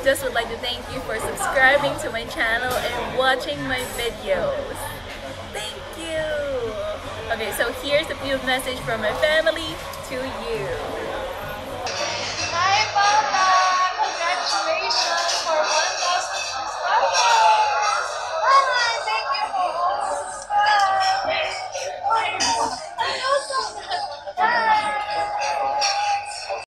just would like to thank you for subscribing to my channel and watching my videos. Thank you. Okay, so here's a few message from my family to you.